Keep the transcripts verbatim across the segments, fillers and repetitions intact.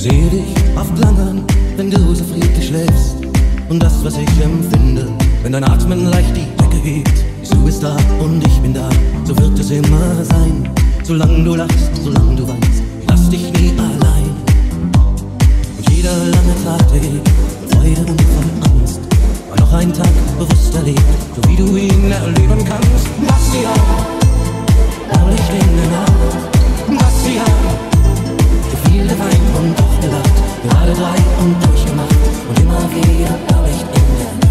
sehe dich oft lange, wenn du so friedlich schläfst. Und das, was ich empfinde, wenn dein Atmen leicht die Decke hebt. Du bist da und ich bin da, so wird es immer sein. Solange du lachst, solange du weinst, ich lass dich nie allein. Und jeder lange Tag, der geht, voll Freude und voll Angst, war noch ein Tag bewusst erlebt, so wie du ihn erleben kannst. Bastian, Blaulicht in der Nacht, Bastian, so viel geweint und doch gelacht, gerade drei und durchgemacht und immer wieder Blaulicht in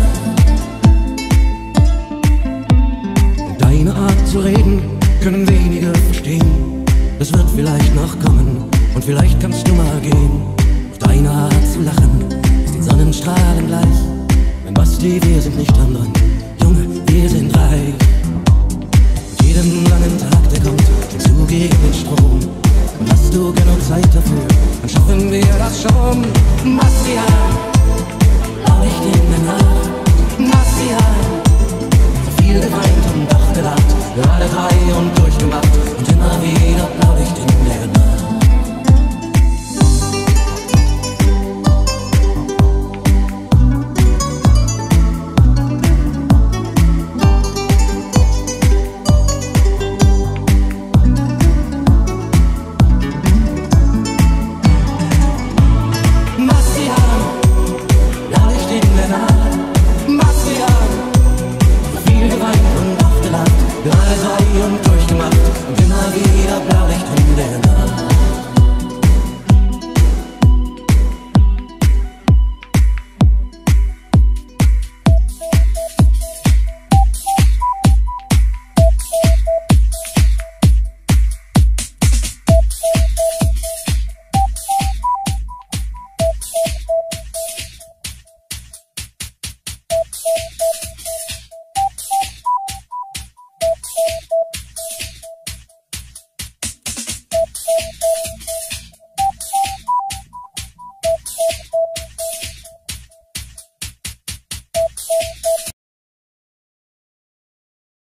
der Nacht. Deine Art zu reden können wenige verstehen. Es wird vielleicht noch kommen und vielleicht kannst du mal gehen. Auf deine Art zu lachen ist den Sonnenstrahlen gleich. Denn Basti, wir sind nicht am Rand, Junge, wir sind reich. Und jeden langen Tag, der kommt, kennst du gegen den Strom. Und hast du genug Zeit dafür?